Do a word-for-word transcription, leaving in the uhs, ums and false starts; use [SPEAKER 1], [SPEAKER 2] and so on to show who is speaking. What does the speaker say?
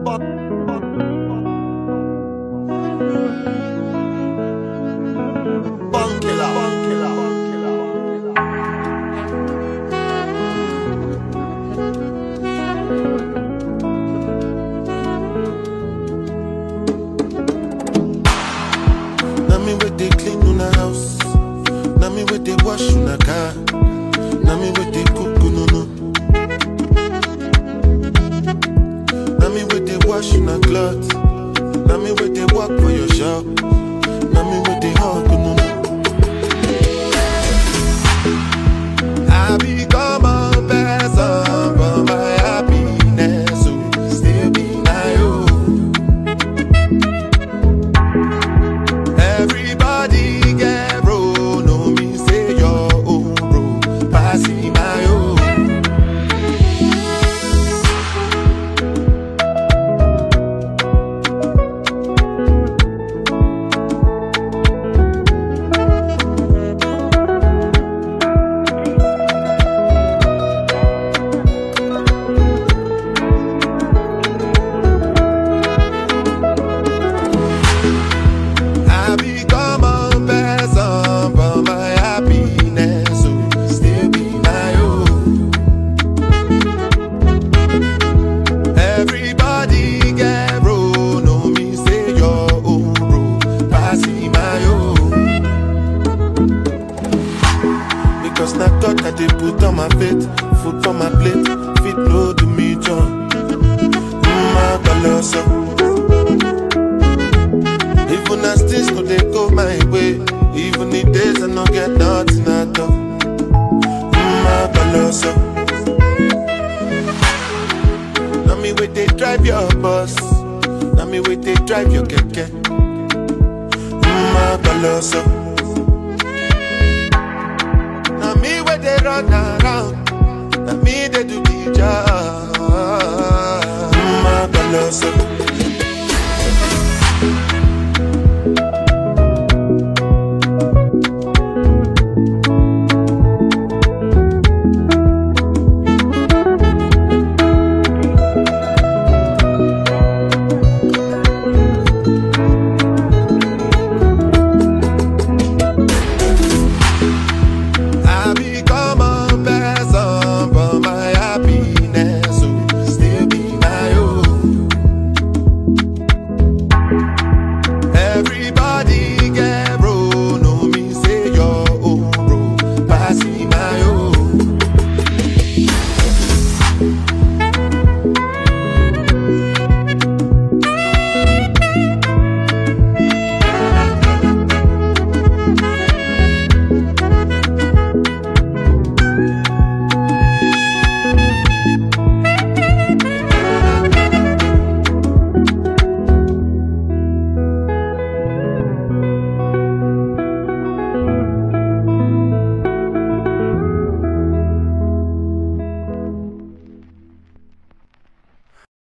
[SPEAKER 1] me where they clean on the house. Now me where they wash on the car. Now me where they cook no no. Now me where they wash on the clothes. Now me where they walk for your shop. Now me where they hug no no. I become a person for my happiness, so still be my own. Everybody get bro, no me say your own bro, passing my own. Cause na God that they put on my faith, food for my plate, fit no to me, John. Mmm, colossal. Even as things no they go my way, even the days I no get nothing at all. Mmm, colossal. Now me wait they drive your bus, now me wait they drive your keke. Mmm, colossal. They run around, now me they do the job.